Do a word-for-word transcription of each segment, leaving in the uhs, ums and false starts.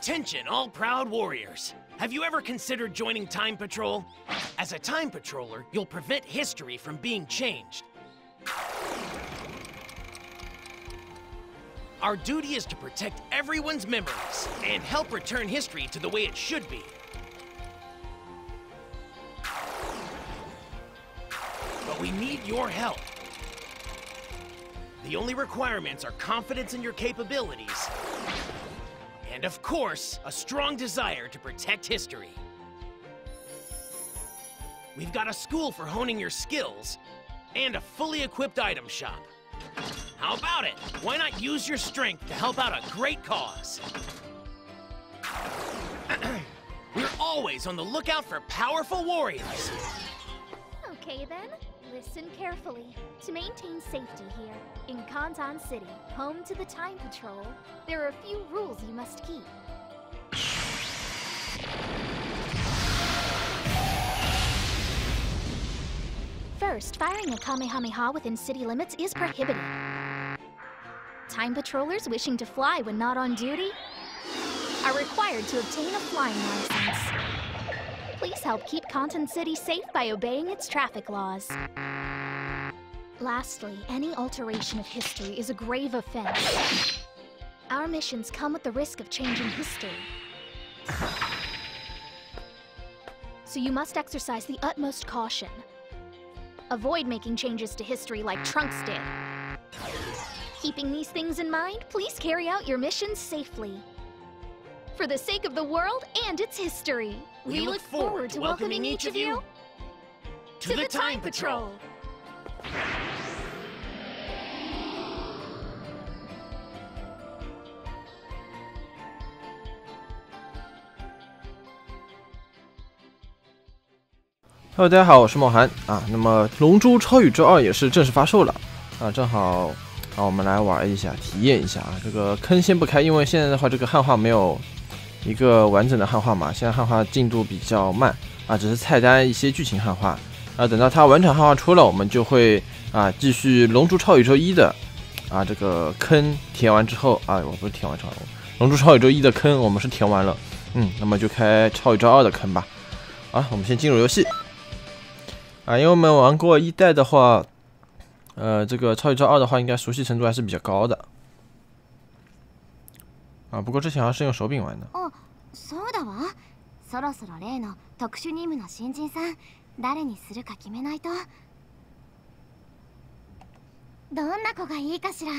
Attention, all proud warriors. Have you ever considered joining Time Patrol? As a Time Patroller, you'll prevent history from being changed. Our duty is to protect everyone's memories and help return history to the way it should be. But we need your help. The only requirements are confidence in your capabilities, and of course, a strong desire to protect history. We've got a school for honing your skills, and a fully equipped item shop. How about it? Why not use your strength to help out a great cause? We're always on the lookout for powerful warriors. Okay then, listen carefully. To maintain safety here, in Kantan City, home to the Time Patrol, there are a few rules you must keep. First, firing a Kamehameha within city limits is prohibited. Time Patrollers wishing to fly when not on duty are required to obtain a flying license. Please help keep Kantan City safe by obeying its traffic laws. Lastly, any alteration of history is a grave offense. Our missions come with the risk of changing history. So you must exercise the utmost caution. Avoid making changes to history like Trunks did. Keeping these things in mind, please carry out your missions safely. For the sake of the world and its history, we, we look, look forward, forward to welcoming, welcoming each of you to, to the, the Time Patrol. Patrol. 哈喽，大家好，我是梦涵啊。那么《龙珠超宇宙二》也是正式发售了啊，正好啊，我们来玩一下，体验一下啊。这个坑先不开，因为现在的话，这个汉化没有一个完整的汉化嘛，现在汉化进度比较慢啊，只是菜单一些剧情汉化啊。等到它完整汉化出了，我们就会啊继续《龙珠超宇宙一》的啊这个坑填完之后啊，我不是填完之后，《龙珠超宇宙一》的坑我们是填完了，嗯，那么就开超宇宙二的坑吧。啊，我们先进入游戏。 啊，因为我们玩过一代的话，呃，这个超宇宙二的话，应该熟悉程度还是比较高的。啊，不过之前好像是用手柄玩的。 哦，そうだわ。そろそろ例の特殊任務の新人さん、誰にするか決めないと。どんな子がいいかしら。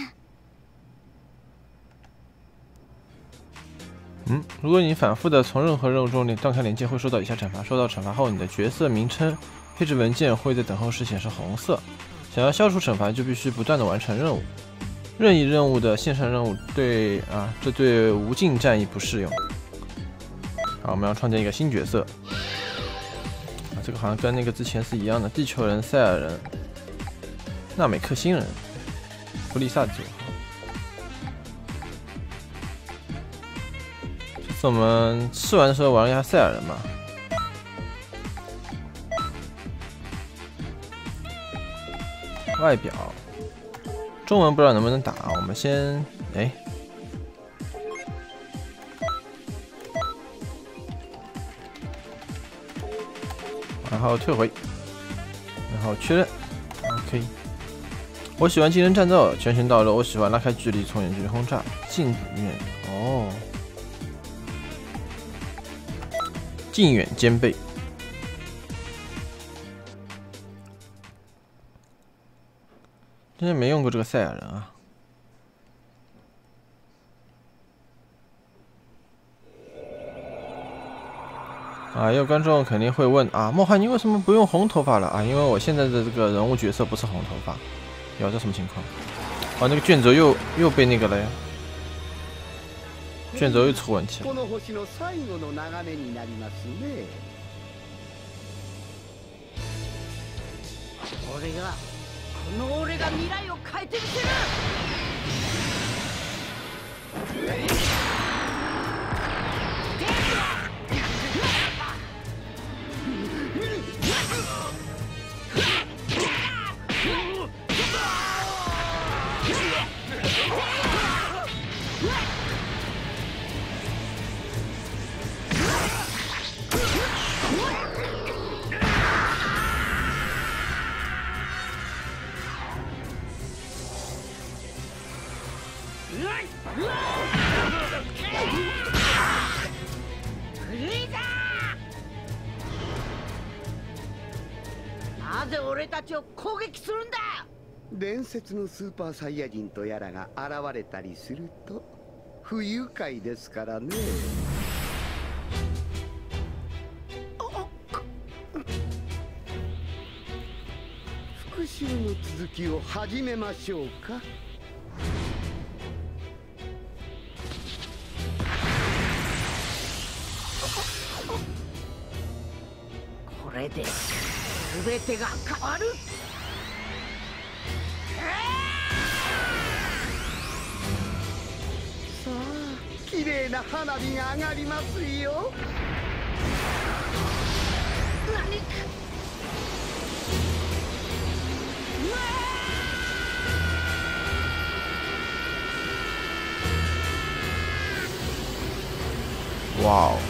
嗯，如果你反复的从任何任务中你断开连接，会受到以下惩罚。受到惩罚后，你的角色名称 配置文件会在等候时显示红色。想要消除惩罚，就必须不断的完成任务。任意任务的线上任务对啊，这对无尽战役不适用。好，我们要创建一个新角色。啊，这个好像跟那个之前是一样的。地球人、赛亚人、纳美克星人、弗利萨九号。这次我们试玩的时候玩了一下赛亚人嘛。 外表，中文不知道能不能打，我们先哎，然后退回，然后确认 ，OK。我喜欢近身战斗，全程到肉。我喜欢拉开距离，从远距离轰炸，近远哦，近远兼备。 之前没用过这个赛亚人啊！啊，有观众肯定会问啊，梦涵，你为什么不用红头发了啊？因为我现在的这个人物角色不是红头发。有这什么情况？啊，那个卷轴又又被那个了呀！卷轴又出问题了。 この俺が未来を変えてみせる。 なぜ俺たちを攻撃するんだ。 伝説のスーパーサイヤ人とやらが現れたりすると不愉快ですからね。復習の続きを始めましょうか。 これで全てが変わる。 さあ、綺麗な花火が上がりますよ。 何哇哦！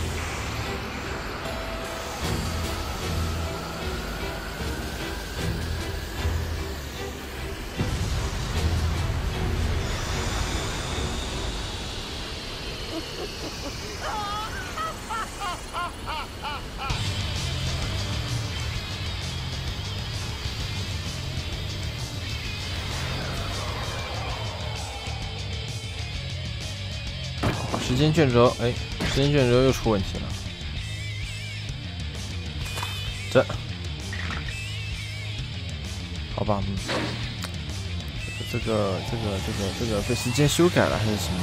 时间卷轴，哎，时间卷轴又出问题了。这，好吧，嗯，这个这个这个这个这个被时间修改了还是什么？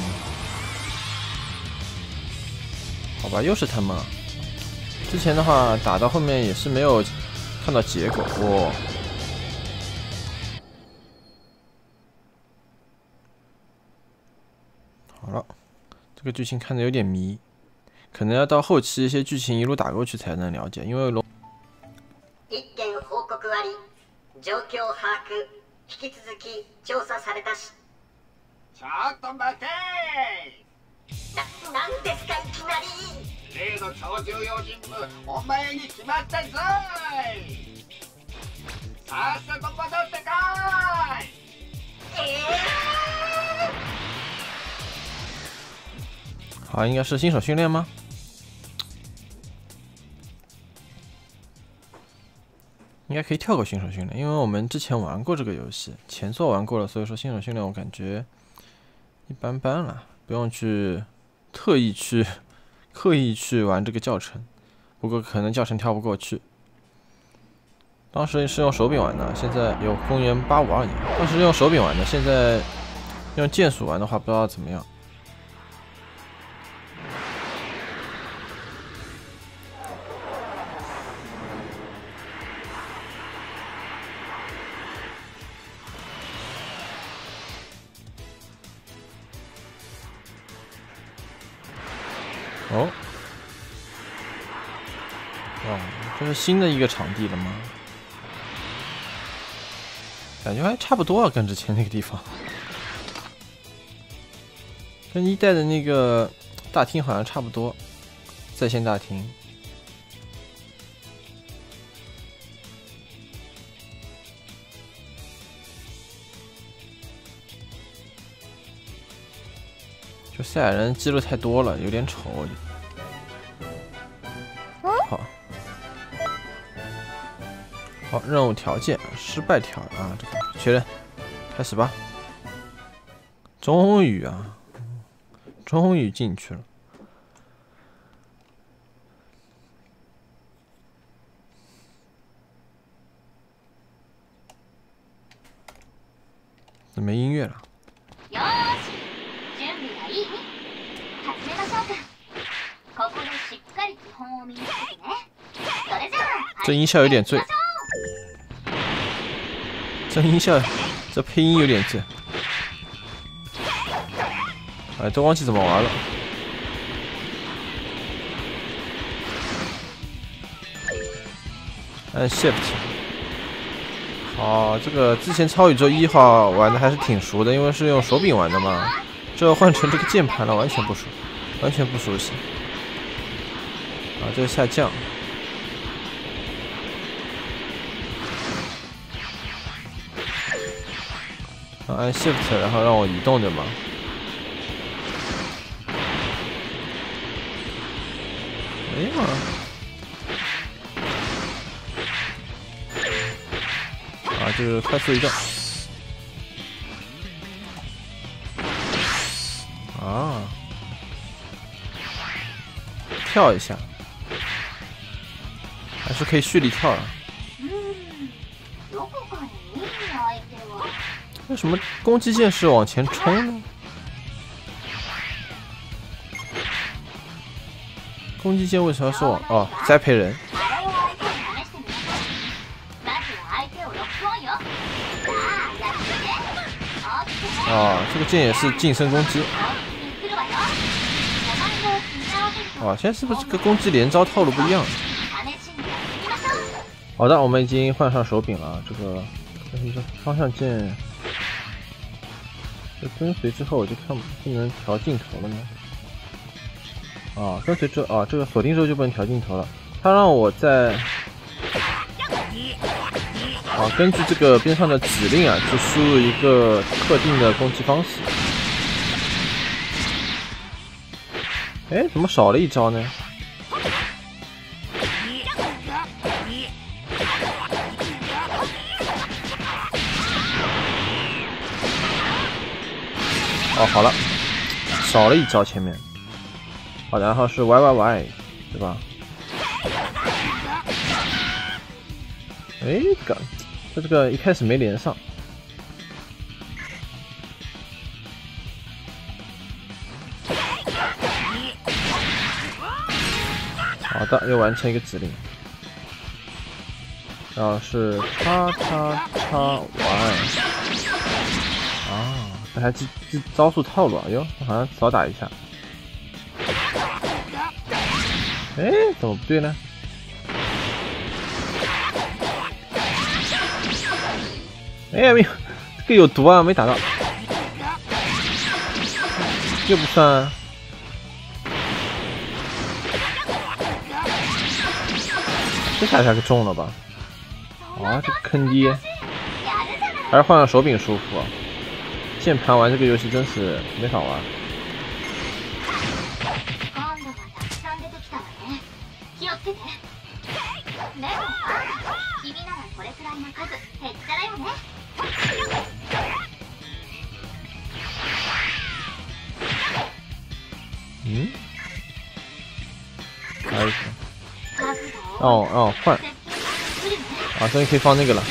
好吧，又是他们啊！之前的话打到后面也是没有看到结果，哇！好了。这个剧情看着有点迷，可能要到后期一些剧情一路打过去才能了解，因为龙。 一件報告あり、状況把握、引き続き調査されたし。 ちょっと待てー。な、なんですかいきなり。 例の超重要人物、お前に決まったぞい。さっさと戻ってこい。 ええー。 好，应该是新手训练吗？应该可以跳过新手训练，因为我们之前玩过这个游戏，前作玩过了，所以说新手训练我感觉一般般了，不用去特意去刻意去玩这个教程。不过可能教程跳不过去。当时是用手柄玩的，现在有公元八五二年，当时用手柄玩的，现在用键鼠玩的话，不知道怎么样。哦，哇，这是新的一个场地了吗？感觉还差不多啊，跟之前那个地方，跟一代的那个大厅好像差不多，在线大厅。就赛亚人记录太多了，有点丑。好，好，任务条件失败条啊，这个确认，开始吧。终于啊，终于进去了。怎么没音乐了？ よーし、準備がいい？始めましょうか。ここでしっかり基本を身につけてね。それじゃあ。 这音效有点醉。这音效，这配音有点醉。哎，都忘记怎么玩了。按 Shift。好，这个之前超宇宙一号玩的还是挺熟的，因为是用手柄玩的嘛。这换成这个键盘了，完全不熟，完全不熟悉。啊，这个下降。啊，按 Shift， 然后让我移动的嘛。 没有啊。啊，这个快速移动。啊，跳一下，还是可以蓄力跳的。为什么攻击键是往前冲呢？攻击键为什么是往哦栽培人？啊，这个键也是近身攻击。啊，现在是不是这个攻击连招套路不一样？好的，我们已经换上手柄了。这个，但是这方向键，这跟随之后我就看不能调镜头了呢。啊，跟随之后啊，这个锁定之后就不能调镜头了。它让我在啊，根据这个边上的指令啊，去输入一个特定的攻击方式。哎，怎么少了一招呢？哦，好了，少了一招前面。好，然后是 Y Y Y， 对吧？哎，这个，它这个一开始没连上。好的，又完成一个指令。然后是叉叉叉 Y。啊，这还记记招数套路啊！哟，好像少打一下。哎，怎么不对呢？哎，没有，这个有毒啊，没打到，这不算啊。这下下就中了吧？啊，这坑爹！还是换上手柄舒服啊。键盘玩这个游戏真是没法玩。嗯？还有什么？让我让我换。啊，终于可以放那个了。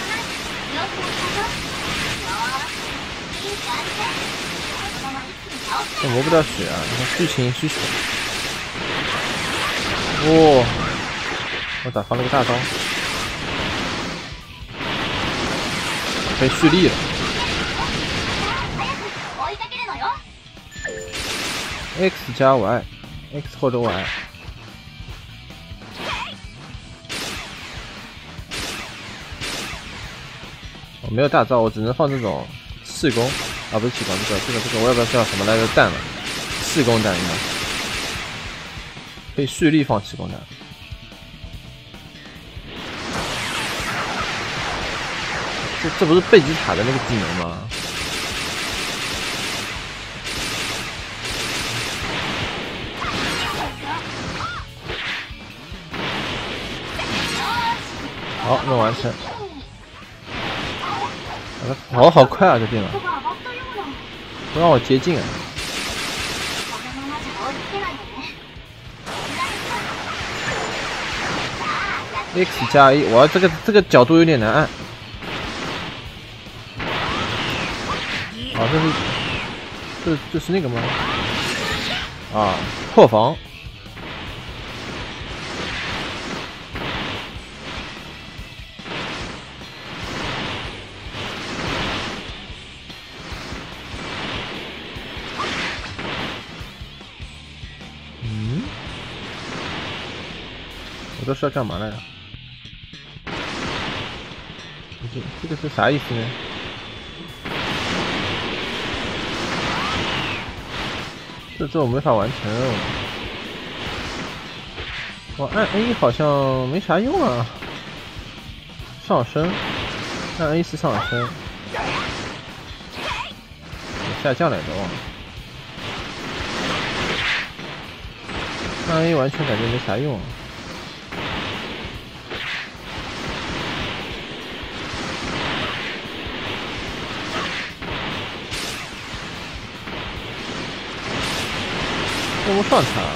这磨不掉血啊！你看剧情需求。哇、哦！我咋放了个大招？可以蓄力了。X 加 Y，X 或者 Y。我没有大招，我只能放这种气功啊，不是气功，这个这个这个我也不知道叫什么来着，弹了，气功弹应该可以蓄力放气功弹。这这不是贝吉塔的那个技能吗？好，弄完成。跑好快啊，这电脑！不让我接近啊！ X 加一，我这个这个角度有点难按。啊，这是这这是那个吗？啊，破防。嗯，我这是要干嘛来着？ 这这个是啥意思呢？这这我没法完成。我按 A 好像没啥用啊。上升，按 A 是上升。下降来着忘了。 三 A 完全感觉没啥用啊。用不上他。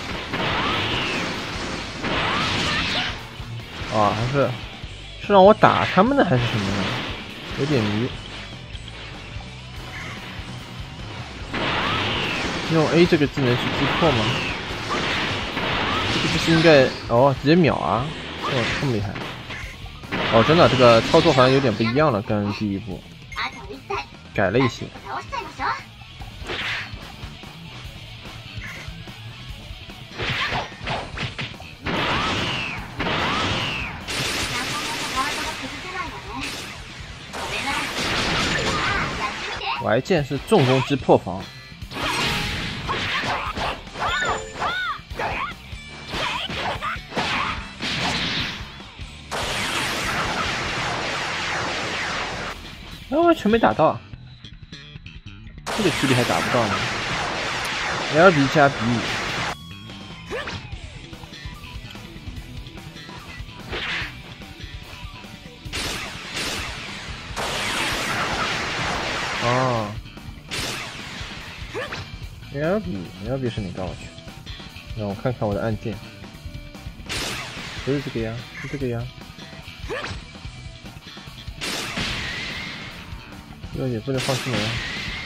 啊，还是是让我打他们的还是什么呢？有点迷。用 A 这个技能去击破吗？这个不是应该哦，直接秒啊！哦，这么厉害！哦，真的，这个操作好像有点不一样了，跟第一部改了一些。Y 键是重攻击破防。哎，完全没打到，这个距离还打不到呢。L B 加 B。哦 ，L B，L B 是哪个？我去，让我看看我的按键，不是这个呀，是这个呀。这个也不能放技能啊，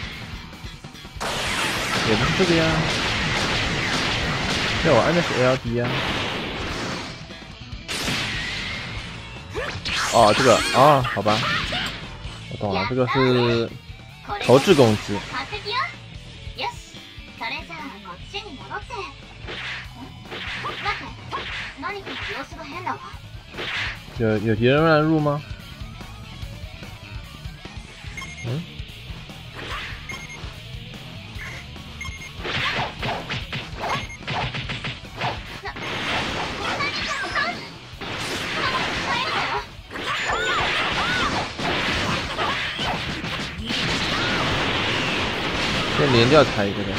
也不是这个呀。那我按的是 L B 呀。哦，这个啊，好吧，我懂了，这个是投掷攻击。有有敌人乱入吗？嗯？先连掉他一个的。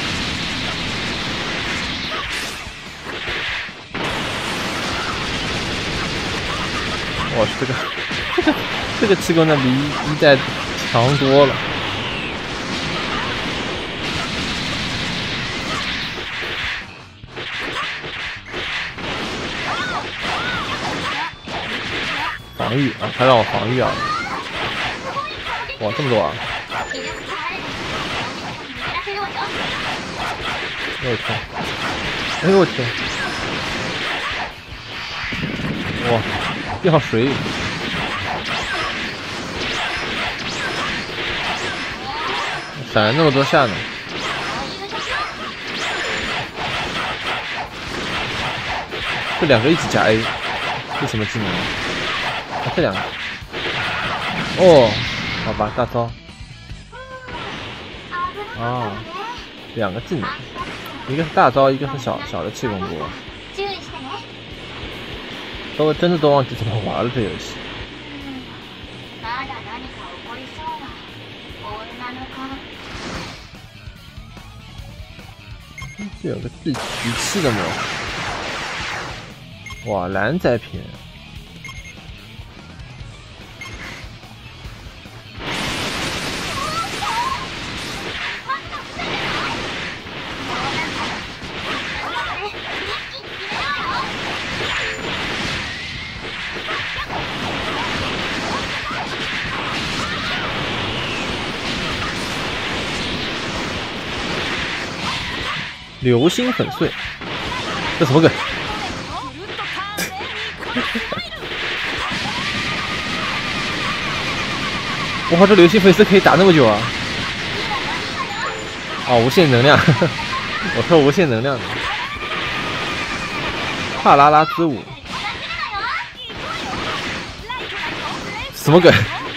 哇，这个这个这个气功呢比一代强多了。防御啊，他让我防御啊！哇，这么多啊！哎呦我天！哎呦我天！哇，掉水！闪了那么多下呢！这两个一起加 A， 这什么技能？啊，这两个。哦，好吧，大招。啊，两个技能，一个是大招，一个是小小的气功波。都真的都忘记怎么玩了这游戏。这有个自集气的模式。哇，蓝载品。流星粉碎，这什么梗？哇，这流星粉碎可以打那么久啊！哦，无限能量，我说无限能量的。帕拉拉之舞，什么梗？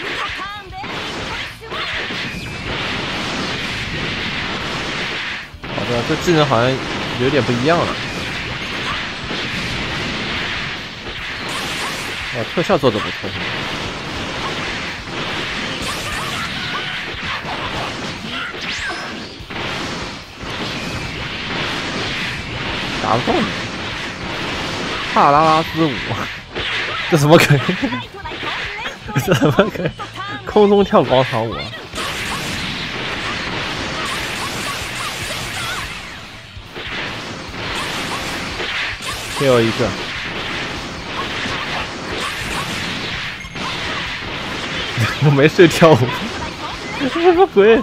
好的，这技能好像有点不一样了。哇，特效做的不错。打不动你。 帕拉拉兹舞，这什么梗？这什么梗？空中跳广场舞啊！最后一个，我没事跳舞，什么鬼？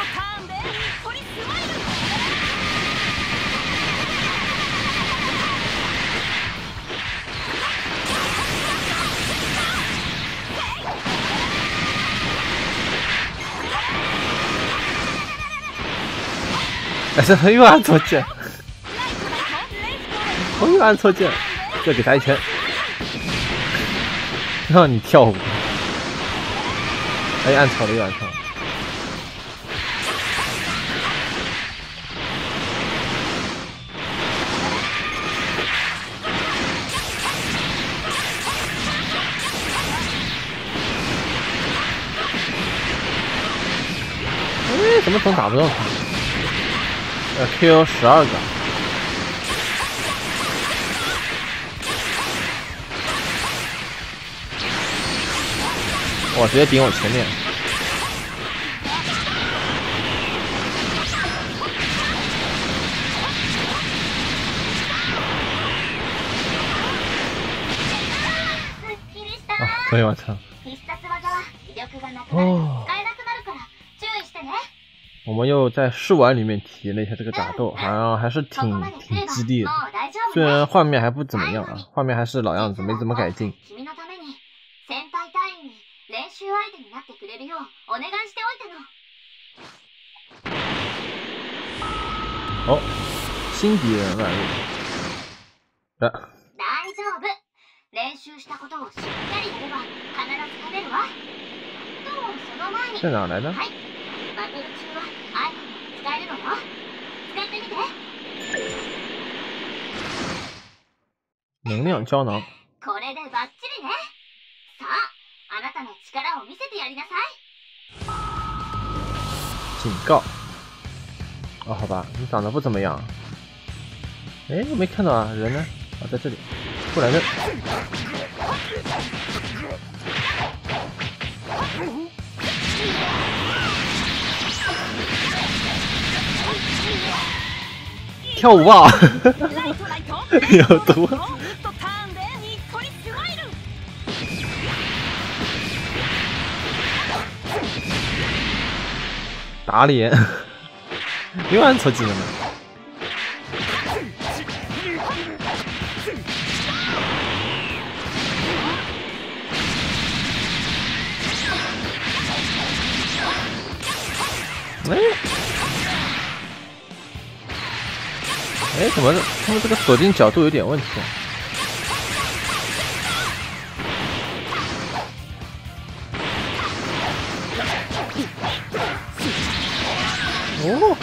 哎，这又按错键，我又按错键，再给他一拳，让你跳舞。哎，按错了，又按错了。哎，怎么总打不动他？呃 ，Q 十二个，哇，直接顶我前面。啊，终于完成。哦。我们又在试玩里面体验了一下这个打斗，好像还是挺挺激烈的。虽然画面还不怎么样啊，画面还是老样子，没怎么改进。哦，新敌人乱入。啊。这哪来的？能量胶囊。警告。哦，好吧，你长得不怎么样。哎，我没看到啊，人呢？啊，在这里。过来人。跳舞吧，有毒。打脸，又按错技能了。哎。哎，怎么他们这个锁定角度有点问题啊？哦！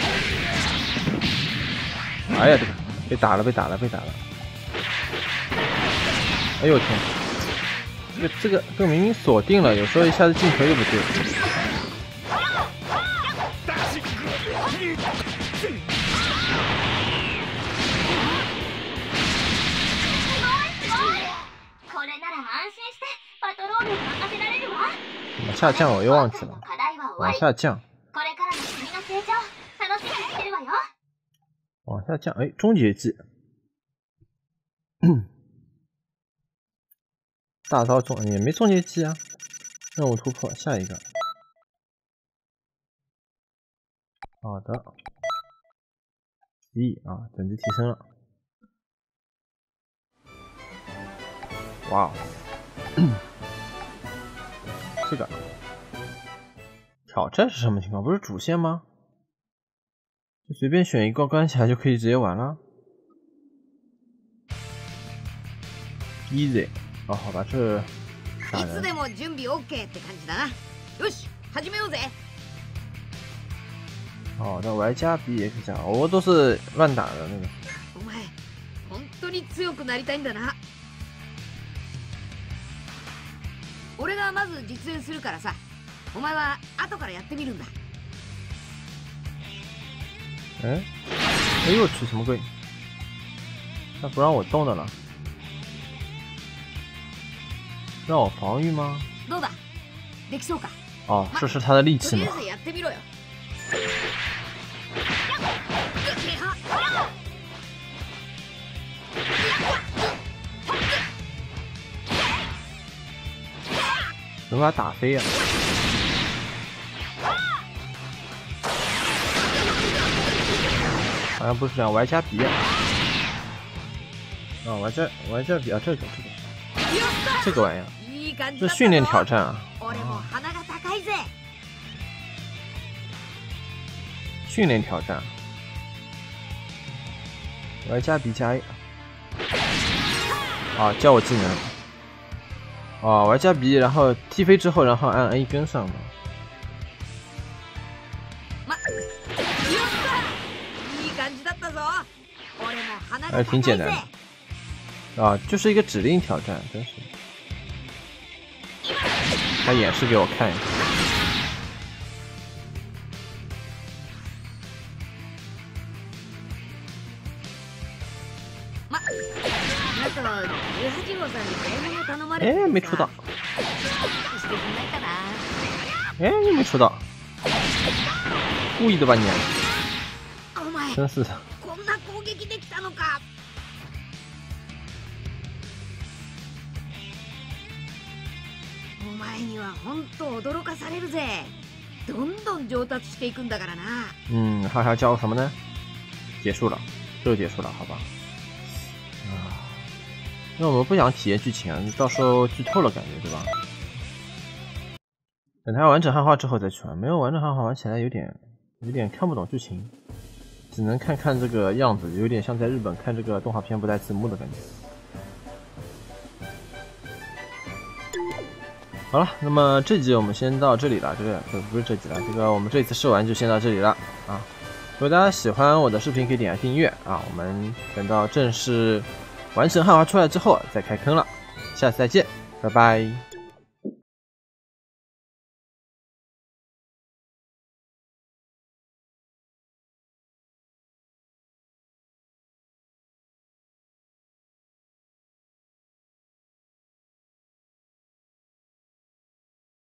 哎呀，这个被打了，被打了，被打了！哎呦天，这个这个这个明明锁定了，有时候一下子镜头又不对。往下降我又忘记了，往下降，往下降，哎，终结技，大招终也没终结技啊，任务突破，下一个，好的，一啊，等级提升了，哇哦。这个挑战是什么情况？不是主线吗？就随便选一个关起来就可以直接玩了。Easy， 哦，好吧，这打人。いつでも準備 OK って感じだな。よし、始めようぜ。好的，Y加 B X 加，我都是乱打的那个。 お前、本当に強くなりたいんだな。俺がまず実演するからさ、お前は後からやってみるんだ。 哎，哎呦我去，什么鬼？那不让我动的了。 让我防御吗？ どうだ？できそうか？ 哦，试试他的力气嘛。 とりあえずやってみろよ。 能把他打飞啊！好像不是这样，玩家比啊，啊玩家玩家比啊，这个这个这个玩意儿，这训练挑战啊，训练挑战，玩家比加 A， 啊教我技能。哦，玩家 B， 然后踢飞之后，然后按 A 跟上嘛。还挺简单的。啊，就是一个指令挑战，真是。他演示给我看一下。哎，没出到。哎，又没出到。故意的吧你？真是的。 お前には本当驚かされるぜ。どんどん上達していくんだからな。 嗯，还要教什么呢？结束了，就结束了，好吧。啊。那我们不想体验剧情啊，到时候剧透了感觉，对吧？等它完整汉化之后再去玩，没有完整汉化玩起来有点有点看不懂剧情，只能看看这个样子，有点像在日本看这个动画片不带字幕的感觉。好了，那么这集我们先到这里了，这个不不是这集了，这个我们这次试玩就先到这里了啊！如果大家喜欢我的视频，可以点下订阅啊！我们等到正式完成汉化出来之后再开坑了，下次再见，拜拜。